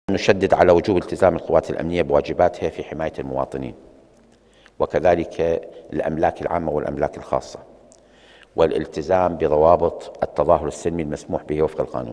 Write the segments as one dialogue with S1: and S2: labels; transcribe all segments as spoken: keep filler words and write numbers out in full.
S1: نشدد على وجوب التزام القوات الأمنية بواجباتها في حماية المواطنين وكذلك الأملاك العامة والأملاك الخاصة، والالتزام بضوابط التظاهر السلمي المسموح به وفق القانون.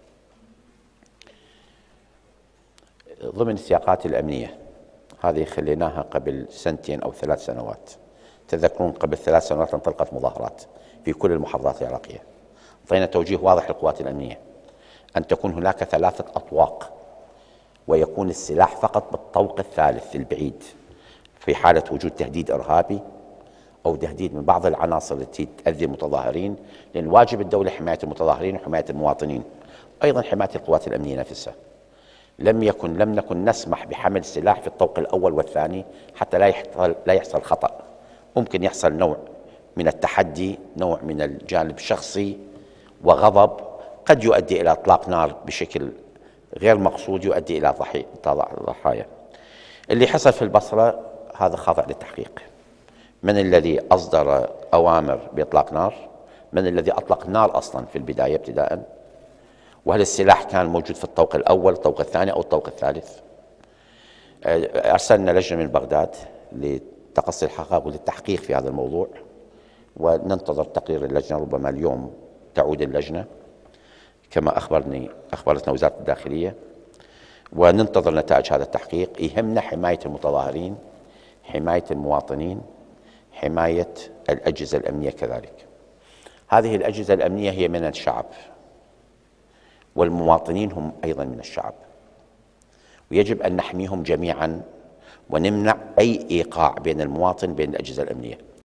S1: ضمن السياقات الأمنية هذه خليناها قبل سنتين أو ثلاث سنوات. تذكرون قبل ثلاث سنوات انطلقت مظاهرات في كل المحافظات العراقية. أعطينا توجيه واضح للقوات الأمنية أن تكون هناك ثلاثة أطواق، ويكون السلاح فقط بالطوق الثالث البعيد في حالة وجود تهديد إرهابي أو تهديد من بعض العناصر التي تؤذي المتظاهرين، لأن واجب الدولة حماية المتظاهرين وحماية المواطنين، أيضا حماية القوات الأمنية نفسها. لم يكن لم نكن نسمح بحمل السلاح في الطوق الأول والثاني حتى لا يحصل لا يحصل خطأ. ممكن يحصل نوع من التحدي، نوع من الجانب الشخصي وغضب قد يؤدي إلى إطلاق نار بشكل غير مقصود يؤدي إلى ضحايا. اللي حصل في البصرة هذا خاضع للتحقيق. من الذي أصدر أوامر بإطلاق نار؟ من الذي أطلق نار أصلا في البداية ابتداء؟ وهل السلاح كان موجود في الطوق الأول، الطوق الثاني أو الطوق الثالث؟ أرسلنا لجنة من بغداد لتقصي الحقائق وللتحقيق في هذا الموضوع، وننتظر تقرير اللجنة. ربما اليوم تعود اللجنة كما أخبرني أخبرتنا وزارة الداخلية، وننتظر نتائج هذا التحقيق. يهمنا حماية المتظاهرين، حماية المواطنين، حماية الأجهزة الأمنية كذلك. هذه الأجهزة الأمنية هي من الشعب، والمواطنين هم أيضا من الشعب، ويجب أن نحميهم جميعا ونمنع أي إيقاع بين المواطن وبين الأجهزة الأمنية.